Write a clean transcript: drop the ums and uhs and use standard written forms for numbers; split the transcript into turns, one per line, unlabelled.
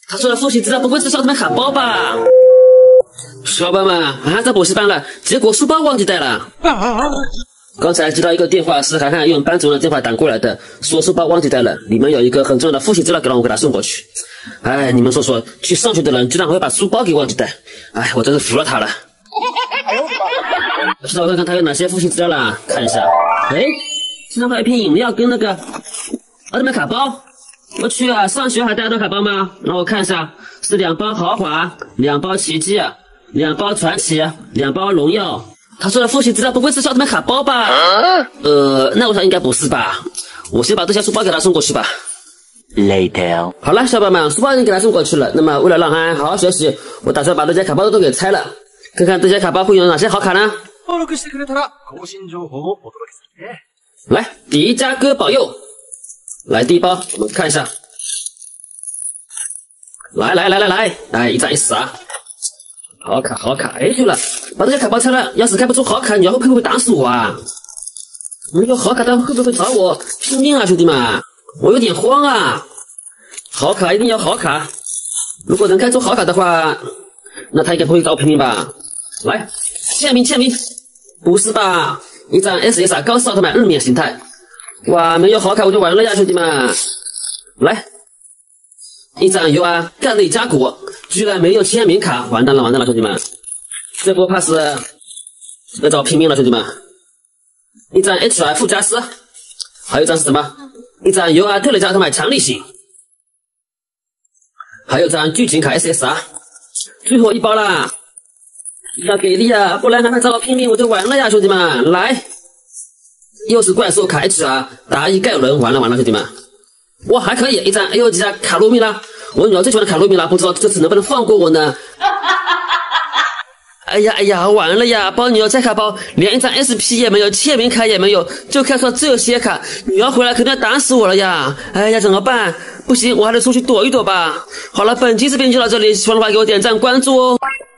他说的复习资料不会是小子们喊包吧？小伙伴们，俺在补习班了，结果书包忘记带了。刚才接到一个电话，是涵涵用班主任的电话打过来的，说书包忘记带了，里面有一个很重要的复习资料，让我给他送过去。哎，你们说说，去上学的人居然会把书包给忘记带，哎，我真是服了他了。让我看看他有哪些复习资料啦，看一下。哎，这上还有一瓶饮料跟那个奥特曼卡包。我去啊，上学还带奥特曼卡包吗？让我看一下，是2包豪华，2包奇迹，2包传奇，2包荣耀。他说的复习资料不会是奥特曼卡包吧？那我想应该不是吧。我先把这些书包给他送过去吧。
Later，
好了，小伙伴们，书包已经给他送过去了。那么为了让安安好好学习，我打算把这些卡包都给拆了，看看这些卡包会有哪些好卡呢？来，迪迦哥保佑！来第一包，我们看一下。来，一张一死啊！好卡！哎，对了，把这些卡包拆了，要是开不出好卡，你要会不会打死我啊？没有好卡，他会不会找我拼命啊，兄弟们？我有点慌啊！好卡一定要好卡，如果能开出好卡的话，那他应该不会找我拼命吧？来，签名！不是吧？一张 SSR 高斯奥特曼日冕形态，哇，没有好卡我就完了呀，兄弟们！来，一张 UR 干内加古，居然没有签名卡，完蛋了，兄弟们！这波怕是要找我拼命了，兄弟们！一张 HF 加斯，还有一张是什么？一张 UR 特雷加奥特曼强力型，还有张剧情卡 SSR， 最后一包啦！要给力啊，不然还找我拼命我就完了呀，兄弟们！来，又是怪兽卡 HR 达伊盖伦，完了，兄弟们！哇，还可以，一张 AO 级加卡罗米拉，我女儿最喜欢的卡罗米拉，不知道这次能不能放过我呢？哎呀，完了呀！帮女儿拆卡包，连一张 SP 也没有，签名卡也没有，就开出这些卡，女儿回来肯定要打死我了呀！哎呀，怎么办？不行，我还得出去躲一躲吧。好了，本期视频就到这里，喜欢的话给我点赞关注哦。